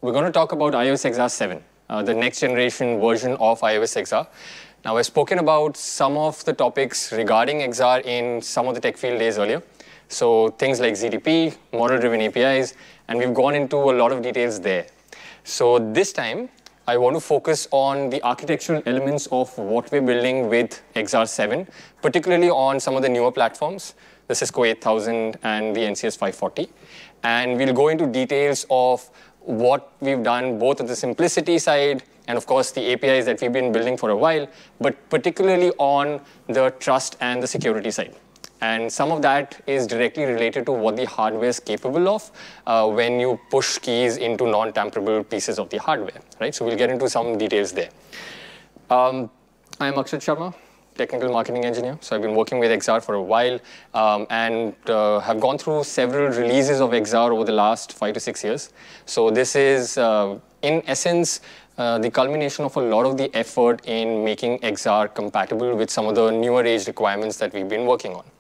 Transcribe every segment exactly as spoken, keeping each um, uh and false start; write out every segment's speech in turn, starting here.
we're going to talk about iOS X R seven, uh, the next generation version of iOS X R. Now, I've spoken about some of the topics regarding X R in some of the tech field days earlier. So things like Z T P, model-driven A P Is, and we've gone into a lot of details there. So this time, I want to focus on the architectural elements of what we're building with X R seven, particularly on some of the newer platforms, the Cisco eight thousand and the N C S five forty. And we'll go into details of what we've done both at the simplicity side and, of course, the A P Is that we've been building for a while, but particularly on the trust and the security side. And some of that is directly related to what the hardware is capable of uh, when you push keys into non-tamperable pieces of the hardware, right? So we'll get into some details there. Um, I'm Akshat Sharma, technical marketing engineer. So I've been working with X R for a while um, and uh, have gone through several releases of X R over the last five to six years. So this is, uh, in essence, uh, the culmination of a lot of the effort in making X R compatible with some of the newer age requirements that we've been working on.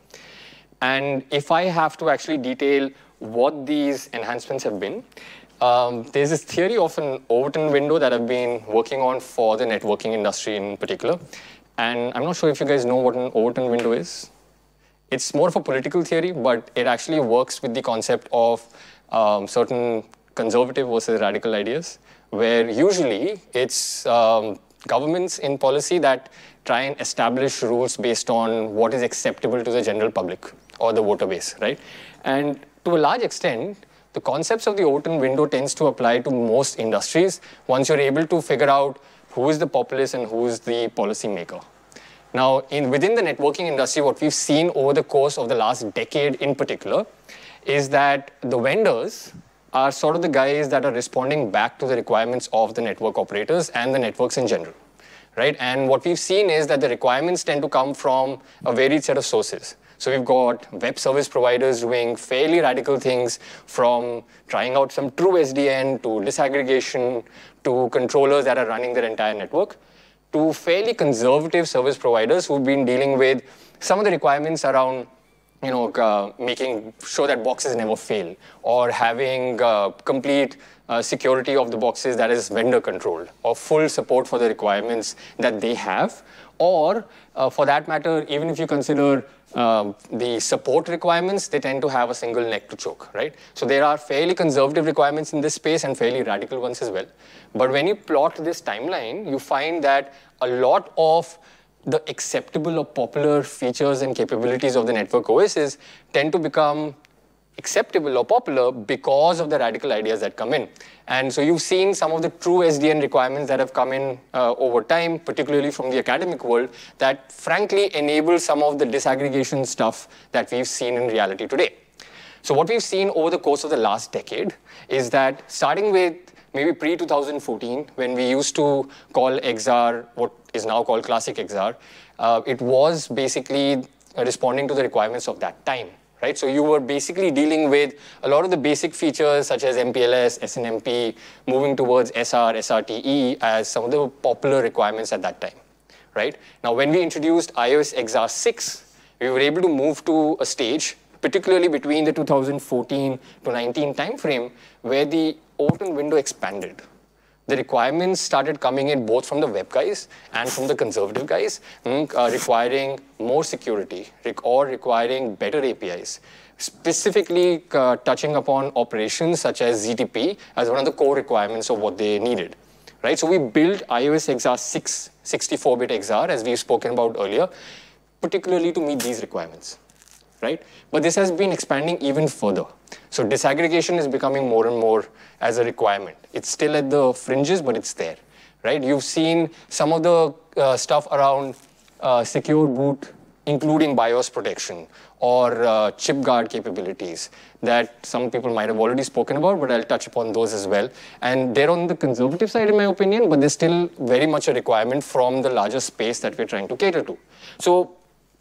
And if I have to actually detail what these enhancements have been, um, there's this theory of an Overton window that I've been working on for the networking industry in particular. And I'm not sure if you guys know what an Overton window is. It's more of a political theory, but it actually works with the concept of um, certain conservative versus radical ideas, where usually it's um, governments in policy that try and establish rules based on what is acceptable to the general public or the voter base, right? And to a large extent, the concepts of the Overton window tends to apply to most industries once you're able to figure out who is the populace and who is the policy maker. Now, in, within the networking industry, what we've seen over the course of the last decade in particular is that the vendors are sort of the guys that are responding back to the requirements of the network operators and the networks in general, right? And what we've seen is that the requirements tend to come from a varied set of sources. So we've got web service providers doing fairly radical things, from trying out some true S D N to disaggregation to controllers that are running their entire network, to fairly conservative service providers who've been dealing with some of the requirements around you know, uh, making sure that boxes never fail, or having uh, complete uh, security of the boxes that is vendor controlled, or full support for the requirements that they have, or uh, for that matter, even if you consider uh, the support requirements, they tend to have a single neck to choke, right? So there are fairly conservative requirements in this space and fairly radical ones as well. But when you plot this timeline, you find that a lot of the acceptable or popular features and capabilities of the network O Ss tend to become acceptable or popular because of the radical ideas that come in. And so you've seen some of the true S D N requirements that have come in uh, over time, particularly from the academic world, that frankly enable some of the disaggregation stuff that we've seen in reality today. So what we've seen over the course of the last decade is that starting with maybe pre two thousand fourteen, when we used to call X R what is now called classic X R, uh, it was basically uh, responding to the requirements of that time, right? So you were basically dealing with a lot of the basic features such as M P L S, S N M P, moving towards S R, S R T E as some of the popular requirements at that time, right? Now, when we introduced iOS X R six, we were able to move to a stage, particularly between the two thousand fourteen to nineteen timeframe, where the Overton window expanded. The requirements started coming in both from the web guys and from the conservative guys, mm, uh, requiring more security or requiring better A P Is, specifically uh, touching upon operations such as Z T P as one of the core requirements of what they needed, right? So we built iOS X R six, sixty-four bit X R, as we've spoken about earlier, particularly to meet these requirements, right? But this has been expanding even further. So disaggregation is becoming more and more as a requirement. It's still at the fringes, but it's there, right? You've seen some of the uh, stuff around uh, secure boot, including BIOS protection or uh, chip guard capabilities that some people might have already spoken about, but I'll touch upon those as well. And they're on the conservative side, in my opinion, but they're still very much a requirement from the larger space that we're trying to cater to. So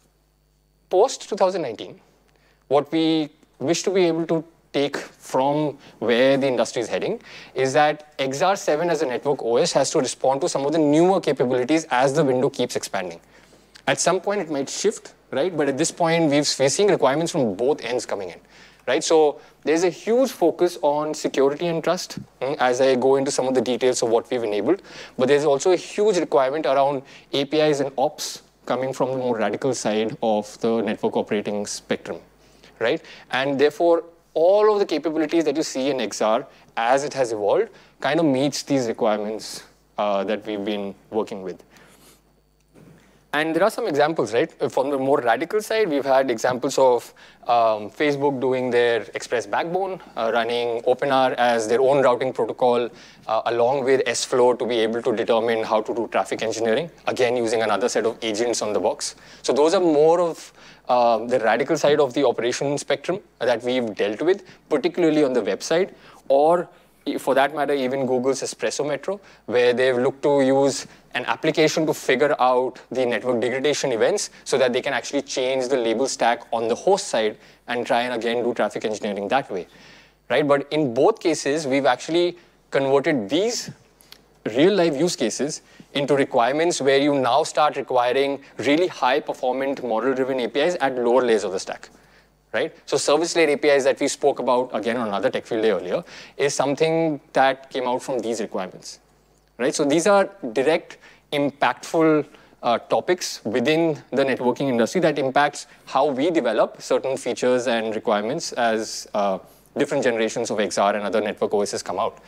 post two thousand nineteen, what we wish to be able to take from where the industry is heading is that X R seven as a network O S has to respond to some of the newer capabilities as the window keeps expanding. At some point, it might shift, right? But at this point, we've, we're seeing requirements from both ends coming in. right? So there's a huge focus on security and trust mm, as I go into some of the details of what we've enabled. But there's also a huge requirement around A P Is and ops coming from the more radical side of the network operating spectrum, right? And therefore, all of the capabilities that you see in X R as it has evolved kind of meets these requirements uh, that we've been working with. And there are some examples, right? From the more radical side, we've had examples of um, Facebook doing their Express backbone, uh, running OpenR as their own routing protocol, uh, along with S Flow to be able to determine how to do traffic engineering, again, using another set of agents on the box. So those are more of uh, the radical side of the operation spectrum that we've dealt with, particularly on the website, or for that matter, even Google's Espresso Metro, where they've looked to use an application to figure out the network degradation events so that they can actually change the label stack on the host side and try and again do traffic engineering that way, right? But in both cases, we've actually converted these real life use cases into requirements where you now start requiring really high performant model driven A P Is at lower layers of the stack. Right? So service layer A P Is that we spoke about, again, on another tech field day earlier, is something that came out from these requirements. Right? So these are direct, impactful uh, topics within the networking industry that impacts how we develop certain features and requirements as uh, different generations of X R and other network O Ss come out.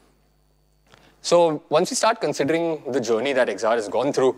So once we start considering the journey that X R has gone through,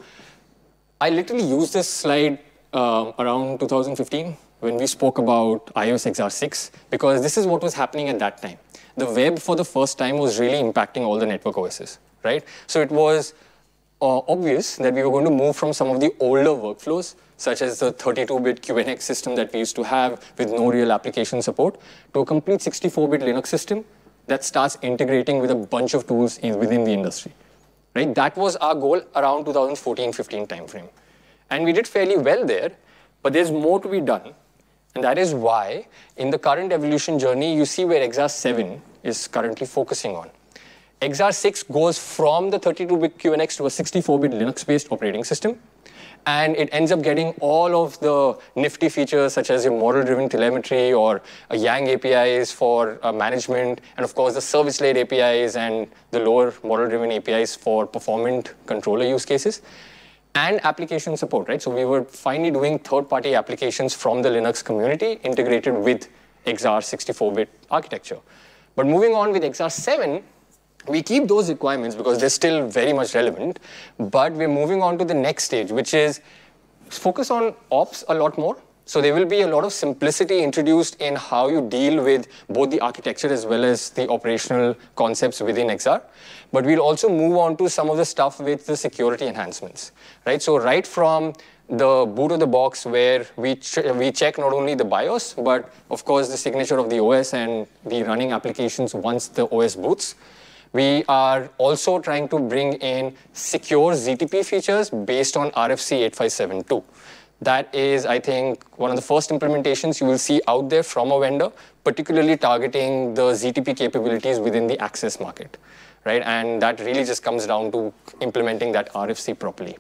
I literally used this slide uh, around two thousand fifteen. When we spoke about iOS X R six, because this is what was happening at that time. The web, for the first time, was really impacting all the network O Ss, right? So it was uh, obvious that we were going to move from some of the older workflows, such as the thirty-two bit Q N X system that we used to have with no real application support, to a complete sixty-four bit Linux system that starts integrating with a bunch of tools in, within the industry, right? That was our goal around two thousand fourteen fifteen timeframe. And we did fairly well there, but there's more to be done. And that is why, in the current evolution journey, you see where X R seven is currently focusing on. X R six goes from the thirty-two bit Q N X to a sixty-four bit Linux-based operating system. And it ends up getting all of the nifty features, such as your model-driven telemetry or a Yang A P Is for uh, management, and of course, the service layer A P Is and the lower model-driven A P Is for performant controller use cases. And application support, right? So we were finally doing third-party applications from the Linux community integrated with X R sixty-four bit architecture. But moving on with X R seven, we keep those requirements because they're still very much relevant, but we're moving on to the next stage, which is focus on ops a lot more. So there will be a lot of simplicity introduced in how you deal with both the architecture as well as the operational concepts within X R. But we'll also move on to some of the stuff with the security enhancements, right? So right from the boot of the box where we, ch we check not only the BIOS, but of course the signature of the O S and the running applications once the O S boots. We are also trying to bring in secure Z T P features based on R F C eight five seven two. That is, I think, one of the first implementations you will see out there from a vendor, particularly targeting the Z T P capabilities within the access market, right? And that really just comes down to implementing that R F C properly.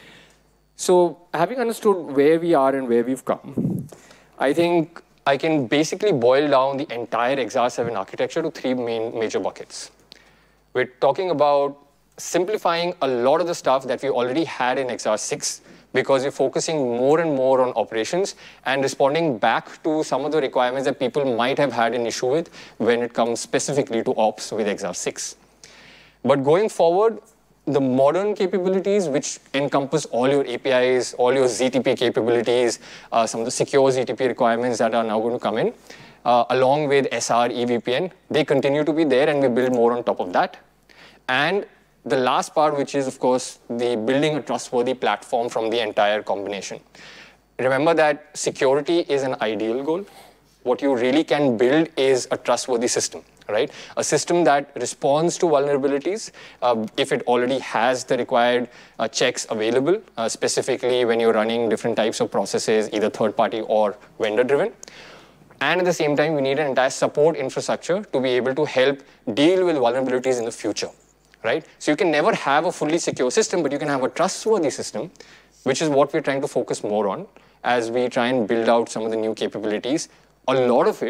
So having understood where we are and where we've come, I think I can basically boil down the entire X R seven architecture to three main major buckets. We're talking about simplifying a lot of the stuff that we already had in X R six, because we're focusing more and more on operations and responding back to some of the requirements that people might have had an issue with when it comes specifically to ops with X R six. But going forward, the modern capabilities, which encompass all your A P Is, all your Z T P capabilities, uh, some of the secure Z T P requirements that are now going to come in, uh, along with S R, E V P N, they continue to be there and we build more on top of that. And the last part, which is, of course, the building a trustworthy platform from the entire combination. Remember that security is an ideal goal. What you really can build is a trustworthy system, right? A system that responds to vulnerabilities uh, if it already has the required uh, checks available, uh, specifically when you're running different types of processes, either third-party or vendor-driven. And at the same time, we need an entire support infrastructure to be able to help deal with vulnerabilities in the future. Right? So you can never have a fully secure system, but you can have a trustworthy system, which is what we're trying to focus more on as we try and build out some of the new capabilities, a lot of it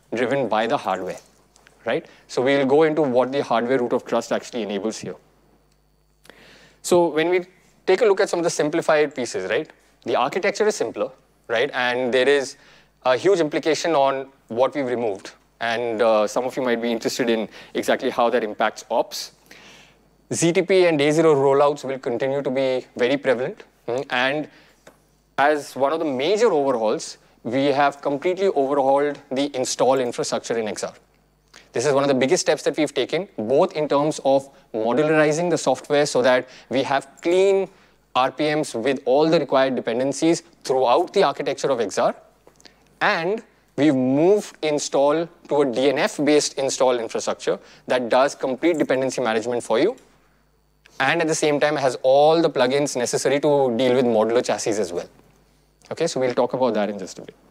driven by the hardware, right? So we'll go into what the hardware root of trust actually enables here. So when we take a look at some of the simplified pieces, right? The architecture is simpler, right? And there is a huge implication on what we've removed. And uh, some of you might be interested in exactly how that impacts ops. Z T P and day zero rollouts will continue to be very prevalent. And as one of the major overhauls, we have completely overhauled the install infrastructure in X R. This is one of the biggest steps that we've taken, both in terms of modularizing the software so that we have clean R P Ms with all the required dependencies throughout the architecture of X R, and we've moved install to a D N F-based install infrastructure that does complete dependency management for you, and at the same time has all the plugins necessary to deal with modular chassis as well. Okay, so we'll talk about that in just a bit.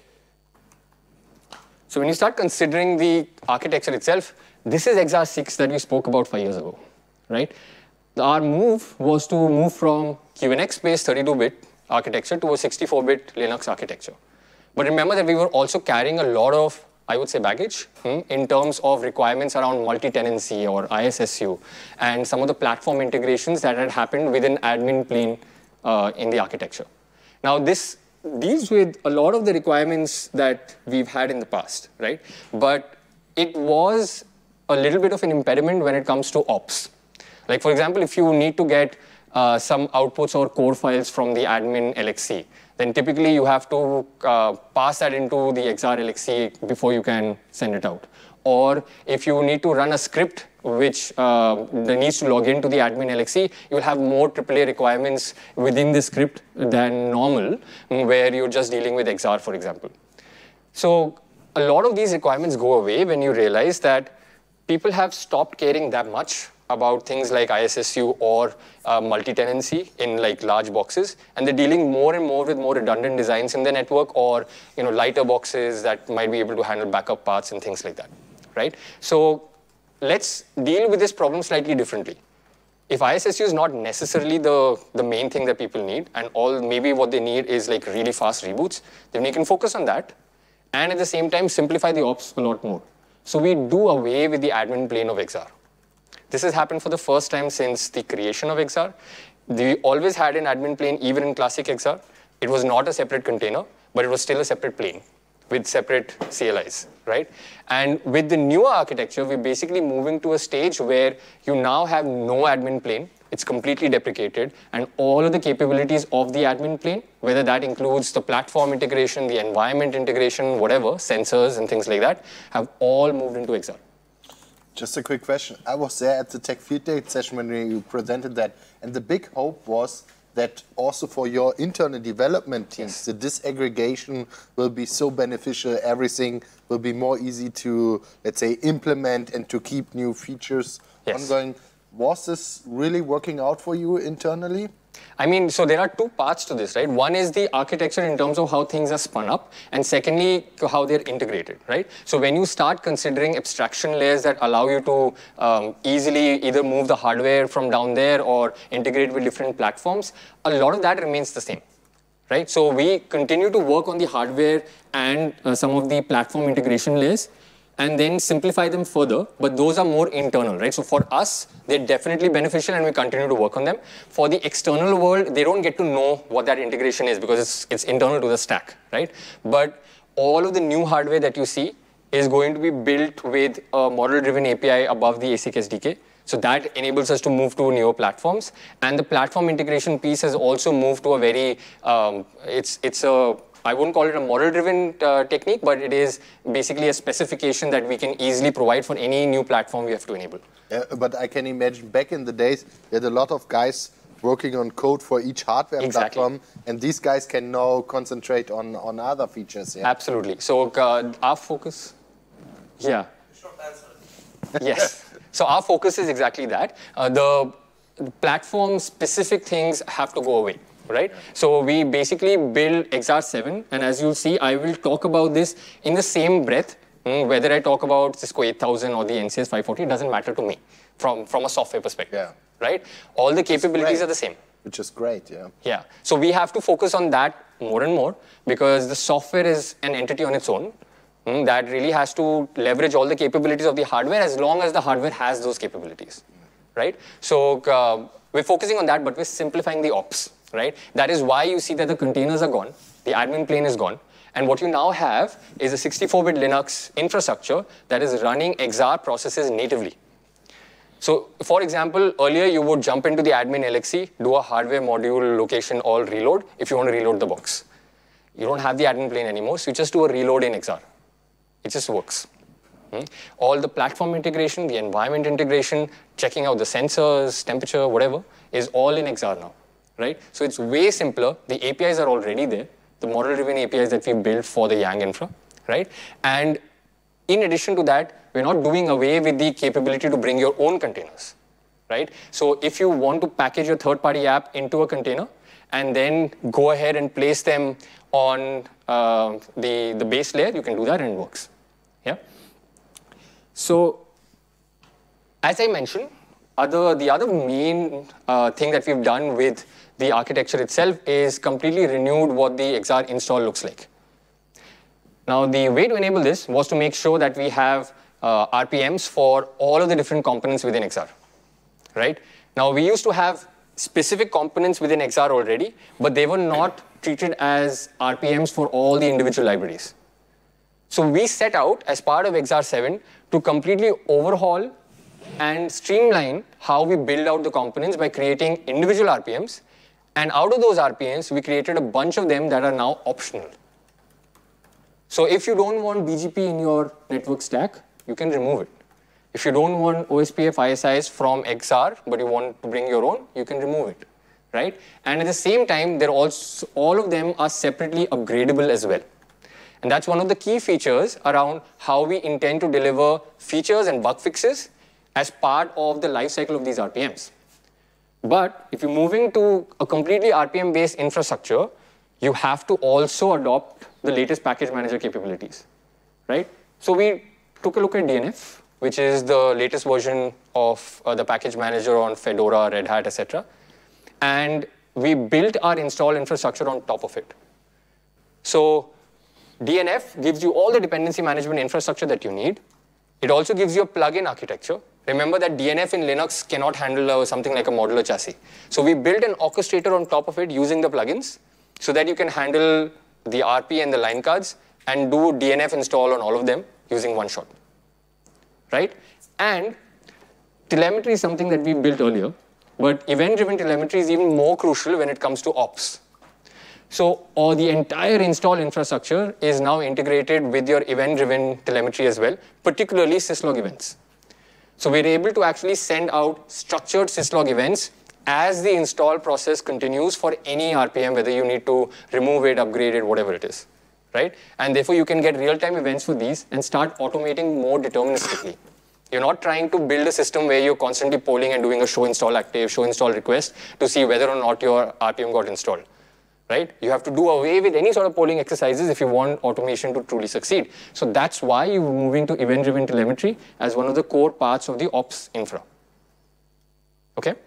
So when you start considering the architecture itself, this is X R six that we spoke about five years ago, right? Our move was to move from Q N X-based thirty-two bit architecture to a sixty-four bit Linux architecture. But remember that we were also carrying a lot of, I would say, baggage hmm, in terms of requirements around multi-tenancy or I S S U and some of the platform integrations that had happened within admin plane uh, in the architecture. Now, this deals with a lot of the requirements that we've had in the past, right? But it was a little bit of an impediment when it comes to ops. Like, for example, if you need to get uh, some outputs or core files from the admin L X C, then typically you have to uh, pass that into the X R L X C before you can send it out. Or if you need to run a script which uh, needs to log into the admin L X C, you'll have more triple A requirements within the script than normal, where you're just dealing with X R, for example. So a lot of these requirements go away when you realize that people have stopped caring that much about things like I S S U or uh, multi-tenancy in like large boxes, and they're dealing more and more with more redundant designs in the network, or you know lighter boxes that might be able to handle backup paths and things like that, right? So let's deal with this problem slightly differently. If I S S U is not necessarily the, the main thing that people need, and all maybe what they need is like really fast reboots, then we can focus on that, and at the same time simplify the ops a lot more. So we do away with the admin plane of X R. This has happened for the first time since the creation of X R. We always had an admin plane even in classic X R. It was not a separate container, but it was still a separate plane with separate C L Is, right? And with the newer architecture, we're basically moving to a stage where you now have no admin plane. It's completely deprecated, and all of the capabilities of the admin plane, whether that includes the platform integration, the environment integration, whatever, sensors and things like that, have all moved into X R. Just a quick question. I was there at the Tech Field Day session when you presented that, and the big hope was that also for your internal development teams, yes, the disaggregation will be so beneficial, everything will be more easy to, let's say, implement and to keep new features yes. ongoing. Was this really working out for you internally? I mean, so there are two parts to this, right? One is the architecture in terms of how things are spun up, and secondly, how they're integrated, right? So when you start considering abstraction layers that allow you to um, easily either move the hardware from down there or integrate with different platforms, a lot of that remains the same, right? So we continue to work on the hardware and uh, some of the platform integration layers, and then simplify them further, but those are more internal, right? So for us, they're definitely beneficial and we continue to work on them. For the external world, they don't get to know what that integration is because it's, it's internal to the stack, right? But all of the new hardware that you see is going to be built with a model-driven A P I above the A S I C S D K. So that enables us to move to newer platforms. And the platform integration piece has also moved to a very, um, it's, it's a, I wouldn't call it a model-driven uh, technique, but it is basically a specification that we can easily provide for any new platform we have to enable. Yeah, but I can imagine back in the days, we had a lot of guys working on code for each hardware exactly. platform, and these guys can now concentrate on, on other features. Yeah? Absolutely. So uh, our focus, yeah. Short answer. Yes. So our focus is exactly that. Uh, the platform-specific things have to go away. Right? Yeah. So we basically build X R seven, and as you'll see, I will talk about this in the same breath. Mm, whether I talk about Cisco eight thousand or the N C S five forty, it doesn't matter to me from, from a software perspective. Yeah. Right? All the capabilities are the same. Which is great, yeah. Yeah. So we have to focus on that more and more because the software is an entity on its own. mm, that really has to leverage all the capabilities of the hardware as long as the hardware has those capabilities, right? So uh, we're focusing on that, but we're simplifying the ops, right? That is why you see that the containers are gone, the admin plane is gone, and what you now have is a sixty-four bit Linux infrastructure that is running X R processes natively. So, for example, earlier you would jump into the admin L X C, do a hardware module location all reload if you want to reload the box. You don't have the admin plane anymore, so you just do a reload in X R. It just works. Hmm? All the platform integration, the environment integration, checking out the sensors, temperature, whatever, is all in X R now, right? So it's way simpler. The A P Is are already there, the model-driven A P Is that we built for the Yang infra, right? And in addition to that, we're not doing away with the capability to bring your own containers, right? So if you want to package your third-party app into a container and then go ahead and place them on uh, the, the base layer, you can do that and it works, yeah? So as I mentioned, other, the other main uh, thing that we've done with the architecture itself is completely renewed what the X R install looks like. Now, the way to enable this was to make sure that we have uh, R P Ms for all of the different components within X R, right? Now, we used to have specific components within X R already, but they were not treated as R P Ms for all the individual libraries. So we set out, as part of X R seven, to completely overhaul and streamline how we build out the components by creating individual R P Ms. And out of those R P Ms, we created a bunch of them that are now optional. So if you don't want B G P in your network stack, you can remove it. If you don't want O S P F I S Is from X R, but you want to bring your own, you can remove it, right? And at the same time, they're also, all of them are separately upgradable as well. And that's one of the key features around how we intend to deliver features and bug fixes as part of the life cycle of these R P Ms. But if you're moving to a completely R P M-based infrastructure, you have to also adopt the latest package manager capabilities, right? So we took a look at D N F, which is the latest version of uh, the package manager on Fedora, Red Hat, et cetera. And we built our install infrastructure on top of it. So D N F gives you all the dependency management infrastructure that you need. It also gives you a plug-in architecture. Remember that D N F in Linux cannot handle uh, something like a modular chassis. So we built an orchestrator on top of it using the plugins so that you can handle the R P and the line cards and do D N F install on all of them using one shot, right? And telemetry is something that we built earlier, but event-driven telemetry is even more crucial when it comes to ops. So all the entire install infrastructure is now integrated with your event-driven telemetry as well, particularly syslog events. So we're able to actually send out structured syslog events as the install process continues for any R P M, whether you need to remove it, upgrade it, whatever it is, right? And therefore, you can get real-time events for these and start automating more deterministically. You're not trying to build a system where you're constantly polling and doing a show install active, show install request to see whether or not your R P M got installed, right? You have to do away with any sort of polling exercises if you want automation to truly succeed. So that's why you're moving to event-driven telemetry as one of the core parts of the ops infra, okay?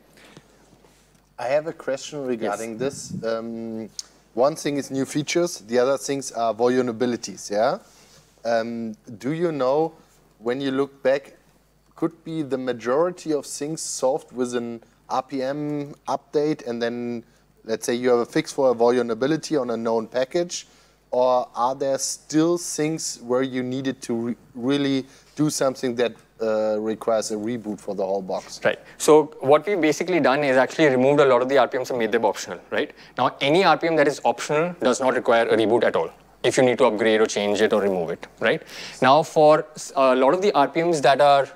I have a question regarding yes. this. Um, one thing is new features, the other things are vulnerabilities, yeah? Um, do you know, when you look back, could be the majority of things solved with an R P M update and then, let's say you have a fix for a vulnerability on a known package, or are there still things where you needed to re really do something that uh, requires a reboot for the whole box? Right. So what we've basically done is actually removed a lot of the R P Ms and made them optional, right? Now, any R P M that is optional does not require a reboot at all if you need to upgrade or change it or remove it, right? Now, for a lot of the R P Ms that are...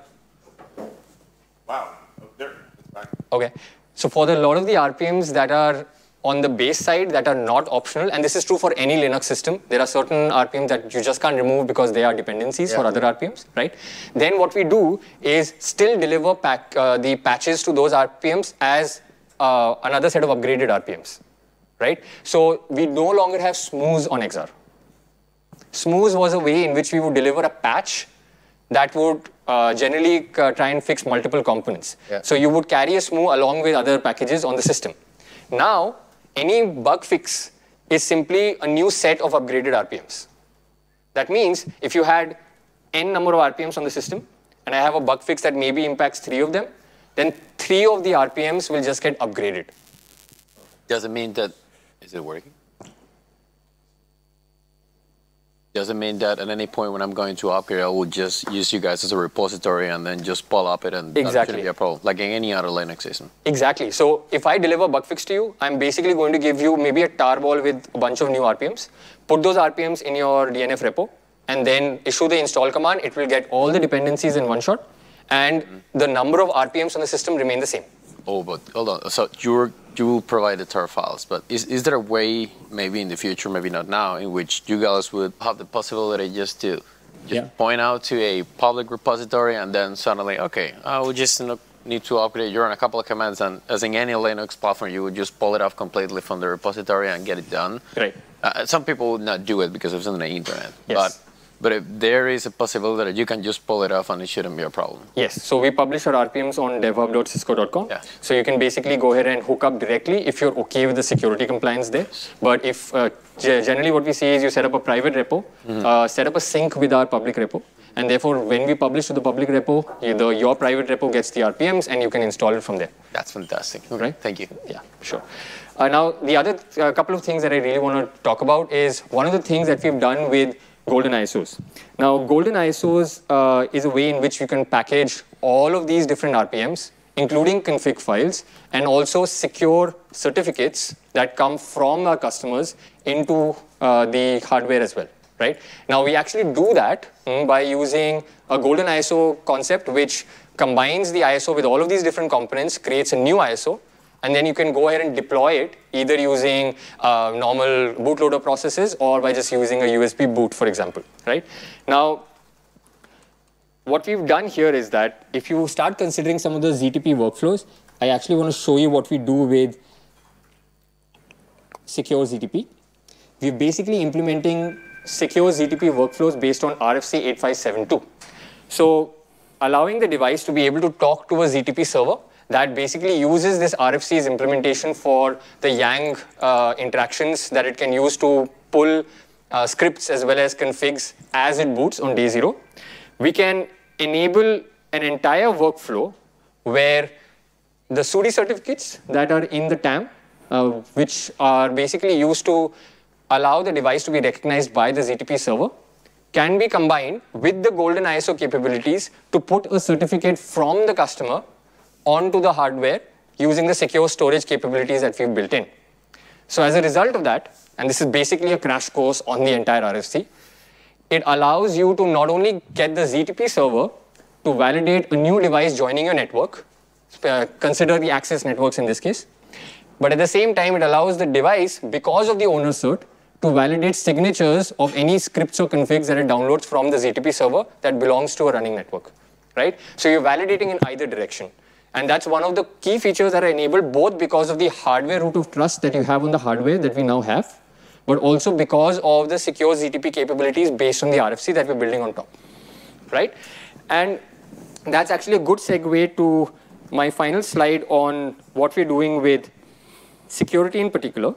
Wow. Oh, there. Back. Okay. So for the lot of the R P Ms that are on the base side that are not optional, and this is true for any Linux system, there are certain R P Ms that you just can't remove because they are dependencies yeah. for other R P Ms, right? Then what we do is still deliver pack, uh, the patches to those R P Ms as uh, another set of upgraded R P Ms, right? So we no longer have smooths on X R. Smooths was a way in which we would deliver a patch that would uh, generally uh, try and fix multiple components. Yeah. So you would carry a smooth along with other packages on the system. Now, any bug fix is simply a new set of upgraded R P Ms, That means if you had n number of R P Ms on the system, and I have a bug fix that maybe impacts three of them, then three of the R P Ms will just get upgraded. Does it mean that, is it working? Does it mean that at any point when I'm going to upgrade, I will just use you guys as a repository and then just pull up it and exactly. that shouldn't be a problem, like in any other Linux system? Exactly. So if I deliver a bug fix to you, I'm basically going to give you maybe a tarball with a bunch of new R P Ms, put those R P Ms in your D N F repo, and then issue the install command. It will get all the dependencies in one shot, and mm-hmm. the number of R P Ms on the system remain the same. Oh, but hold on. So you're, you provide the tar files, but is, is there a way, maybe in the future, maybe not now, in which you guys would have the possibility just to just yeah. point out to a public repository and then suddenly, okay, I would just need to upgrade, you run a couple of commands, and as in any Linux platform, you would just pull it off completely from the repository and get it done? Right. Uh, some people would not do it because it's on the internet. Yes. But, But if there is a possibility that you can just pull it off and it shouldn't be a problem. Yes, so we publish our R P Ms on devhub dot cisco dot com. Yeah. So you can basically go ahead and hook up directly if you're okay with the security compliance there. But if uh, generally what we see is you set up a private repo, mm-hmm. uh, set up a sync with our public repo, and therefore when we publish to the public repo, either your private repo gets the R P Ms and you can install it from there. That's fantastic. Okay. Thank you. Yeah, sure. Uh, now the other uh, couple of things that I really want to talk about is one of the things that we've done with Golden I S Os. Now, Golden I S Os uh, is a way in which you can package all of these different R P Ms, including config files, and also secure certificates that come from our customers into uh, the hardware as well, right? Now, we actually do that mm, by using a Golden I S O concept, which combines the I S O with all of these different components, creates a new I S O, and then you can go ahead and deploy it either using uh, normal bootloader processes or by just using a U S B boot, for example, right? Now, what we've done here is that if you start considering some of the Z T P workflows, I actually want to show you what we do with secure Z T P. We're basically implementing secure Z T P workflows based on R F C eight five seven two. So allowing the device to be able to talk to a Z T P server that basically uses this R F C's implementation for the Yang uh, interactions that it can use to pull uh, scripts as well as configs as it boots on day zero. We can enable an entire workflow where the S U D I certificates that are in the T A M, uh, which are basically used to allow the device to be recognized by the Z T P server, can be combined with the Golden I S O capabilities to put a certificate from the customer onto the hardware using the secure storage capabilities that we've built in. So as a result of that, and this is basically a crash course on the entire R F C, it allows you to not only get the Z T P server to validate a new device joining your network, uh, consider the access networks in this case, but at the same time, it allows the device, because of the owner cert, to validate signatures of any scripts or configs that it downloads from the Z T P server that belongs to a running network, right? So you're validating in either direction. And that's one of the key features that are enabled both because of the hardware root of trust that you have on the hardware that we now have, but also because of the secure Z T P capabilities based on the R F C that we're building on top, right? And that's actually a good segue to my final slide on what we're doing with security in particular,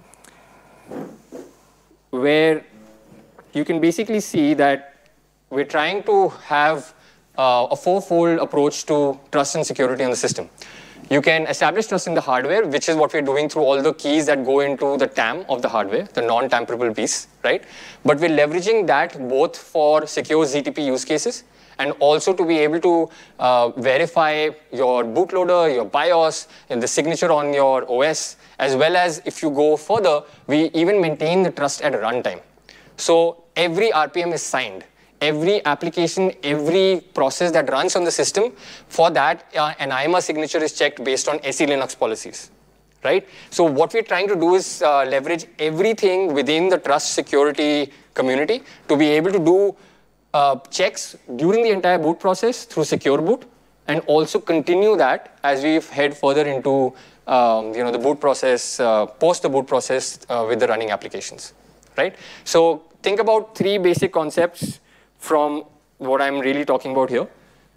where you can basically see that we're trying to have uh, a four-fold approach to trust and security on the system. You can establish trust in the hardware, which is what we're doing through all the keys that go into the T A M of the hardware, the non-tamperable piece, right? But we're leveraging that both for secure Z T P use cases and also to be able to uh, verify your bootloader, your BIOS, and the signature on your O S, as well as if you go further, we even maintain the trust at runtime. So every R P M is signed. Every application, every process that runs on the system, for that, uh, an I M A signature is checked based on S E Linux policies, right? So what we're trying to do is uh, leverage everything within the trust security community to be able to do uh, checks during the entire boot process through secure boot, and also continue that as we head further into um, you know, the boot process, uh, post the boot process uh, with the running applications, right? So think about three basic concepts from what I'm really talking about here,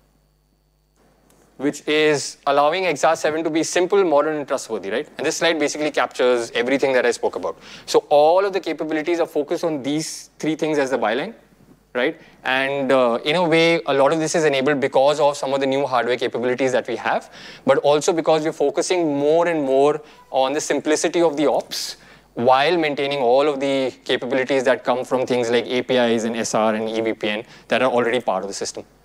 which is allowing X R seven to be simple, modern, and trustworthy, right? And this slide basically captures everything that I spoke about. So all of the capabilities are focused on these three things as the byline. right? And uh, in a way, a lot of this is enabled because of some of the new hardware capabilities that we have, but also because we're focusing more and more on the simplicity of the ops while maintaining all of the capabilities that come from things like A P Is and S R and E V P N that are already part of the system.